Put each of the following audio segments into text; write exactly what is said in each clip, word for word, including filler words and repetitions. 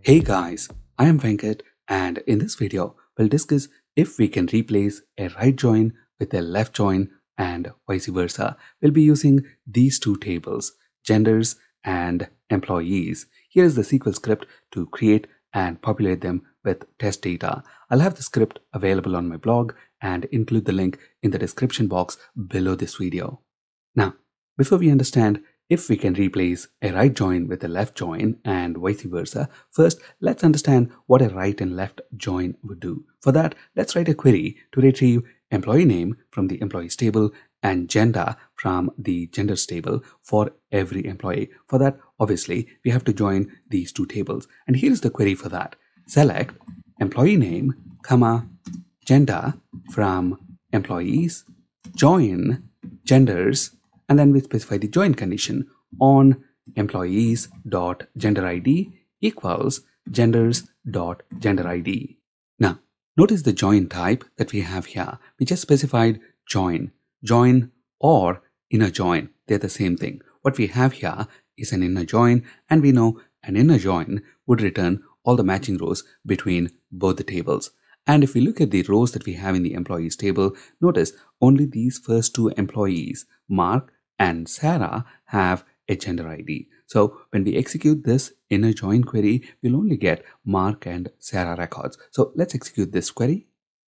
Hey guys, I am Venkat, and in this video we'll discuss if we can replace a right join with a left join and vice versa. We'll be using these two tables, genders and employees. Here is the S Q L script to create and populate them with test data. I'll have the script available on my blog and include the link in the description box below this video. Now, before we understand if we can replace a right join with a left join and vice versa, first let's understand what a right and left join would do. For that, let's write a query to retrieve employee name from the employees table and gender from the genders table for every employee. For that, obviously, we have to join these two tables. And here is the query for that. Select employee name, comma, gender from employees, join genders, and then we specify the join condition on employees dot gender I D equals genders dot gender I D. Now, notice the join type that we have here. We just specified join, join or inner join. They're the same thing. What we have here is an inner join, and we know an inner join would return all the matching rows between both the tables. And if we look at the rows that we have in the employees table, notice only these first two employees, Mark and Sarah, have a gender I D. So when we execute this inner join query, we'll only get Mark and Sarah records. So let's execute this query.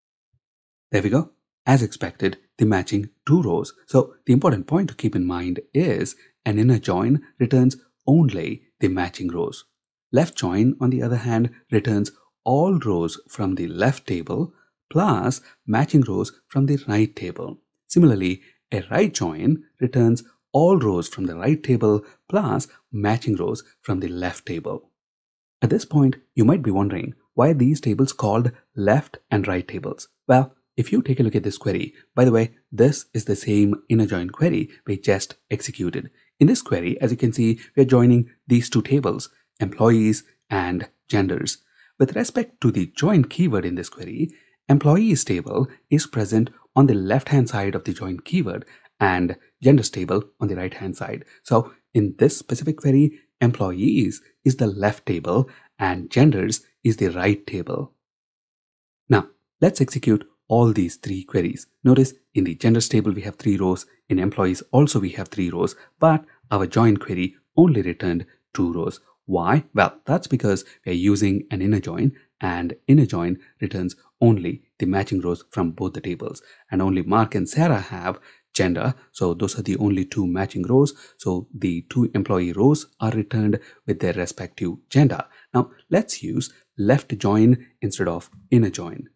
There we go. As expected, the matching two rows. So the important point to keep in mind is an inner join returns only the matching rows. Left join, on the other hand, returns all rows from the left table plus matching rows from the right table. Similarly, a right join returns all rows from the right table plus matching rows from the left table. At this point, you might be wondering why are these tables called left and right tables? Well, if you take a look at this query, by the way, this is the same inner join query we just executed. In this query, as you can see, we are joining these two tables, employees and genders. With respect to the join keyword in this query, employees table is present on the left-hand side of the join keyword and genders table on the right-hand side. So in this specific query, employees is the left table and genders is the right table. Now, let's execute all these three queries. Notice in the genders table we have three rows, in employees also we have three rows, but our join query only returned two rows. Why? Well, that's because we are using an inner join, and inner join returns only the matching rows from both the tables, and only Mark and Sarah have gender, so those are the only two matching rows. So the two employee rows are returned with their respective gender. Now let's use left join instead of inner join.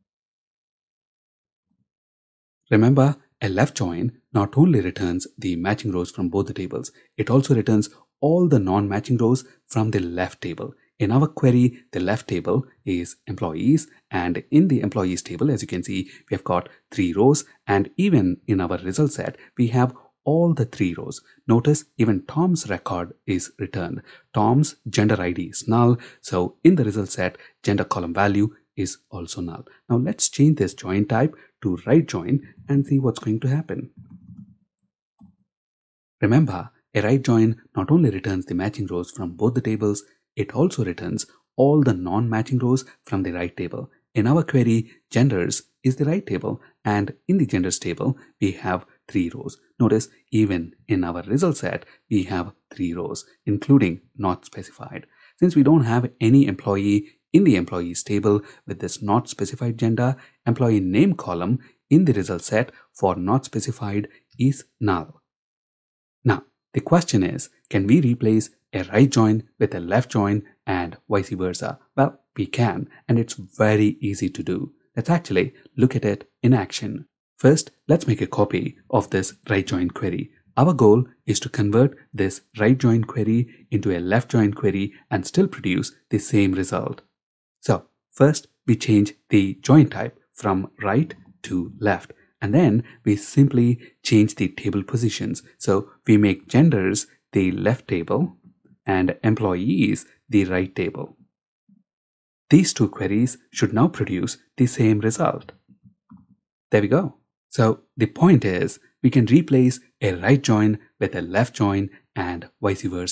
Remember, a left join not only returns the matching rows from both the tables, it also returns all the non-matching rows from the left table. In our query, the left table is employees, and in the employees table, as you can see, we have got three rows, and even in our result set, we have all the three rows. Notice even Tom's record is returned. Tom's gender I D is null, so in the result set, gender column value is also null. Now let's change this join type to right join and see what's going to happen. Remember, a right join not only returns the matching rows from both the tables, it also returns all the non-matching rows from the right table. In our query, genders is the right table, and in the genders table, we have three rows. Notice even in our result set, we have three rows, including not specified. Since we don't have any employee in the employees table with this not specified gender, employee name column in the result set for not specified is null. Now, the question is, can we replace a right join with a left join and vice versa? Well, we can, and it's very easy to do. Let's actually look at it in action. First, let's make a copy of this right join query. Our goal is to convert this right join query into a left join query and still produce the same result. So first, we change the join type from right to left. And then we simply change the table positions. So we make genders the left table and employees the right table. These two queries should now produce the same result. There we go. So the point is, we can replace a right join with a left join and vice versa.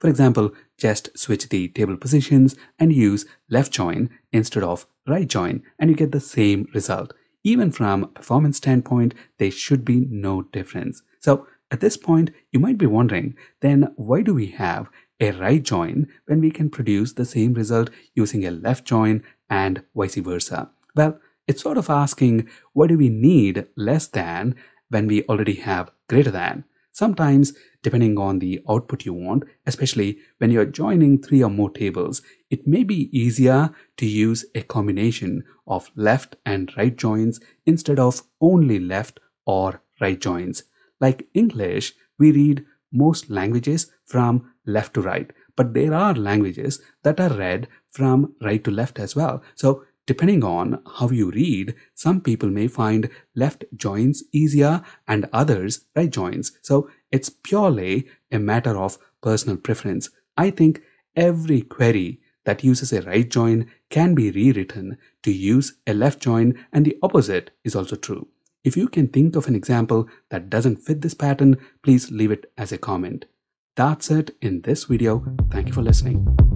For example, just switch the table positions and use left join instead of right join, and you get the same result. Even from a performance standpoint, there should be no difference. So at this point, you might be wondering, then why do we have a right join when we can produce the same result using a left join and vice versa? Well, it's sort of asking, why do we need less than when we already have greater than? Sometimes, depending on the output you want, especially when you're joining three or more tables, it may be easier to use a combination of left and right joins instead of only left or right joins. Like English, we read most languages from left to right, but there are languages that are read from right to left as well. So depending on how you read, some people may find left joins easier and others right joins. So it's purely a matter of personal preference. I think every query that uses a right join can be rewritten to use a left join, and the opposite is also true. If you can think of an example that doesn't fit this pattern, please leave it as a comment. That's it in this video. Thank you for listening.